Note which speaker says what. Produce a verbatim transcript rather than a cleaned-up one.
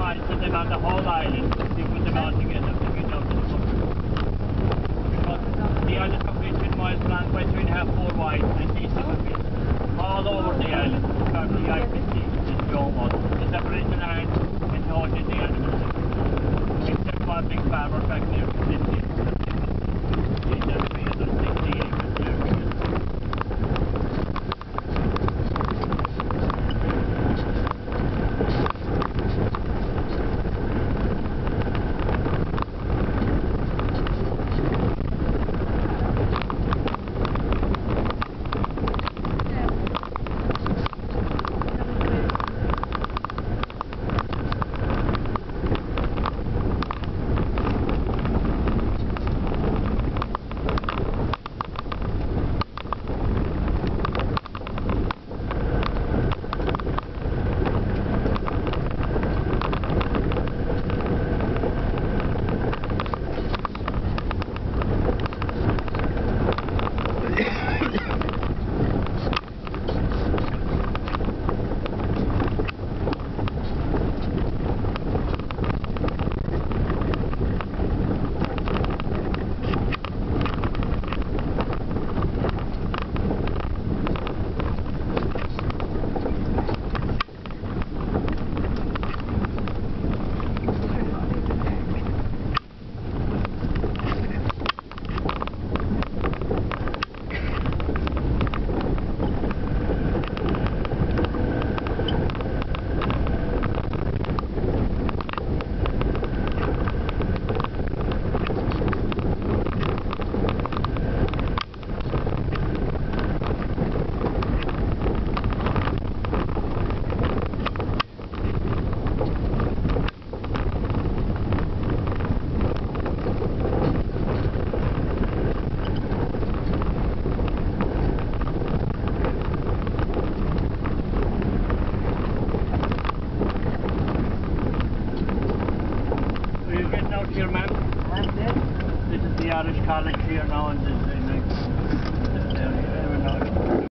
Speaker 1: trying to put them on the whole island. They put them all together to get out to the country. Because the island could be three miles long by three and a half, four wide, and these could be all over the island. From the I P C and Joe was. It's a prison island and not in the animals. Except one big farmer back near the city. He's a three hundred sixty acres there. Here, ma'am. This is the Irish College here now, and this is the next area.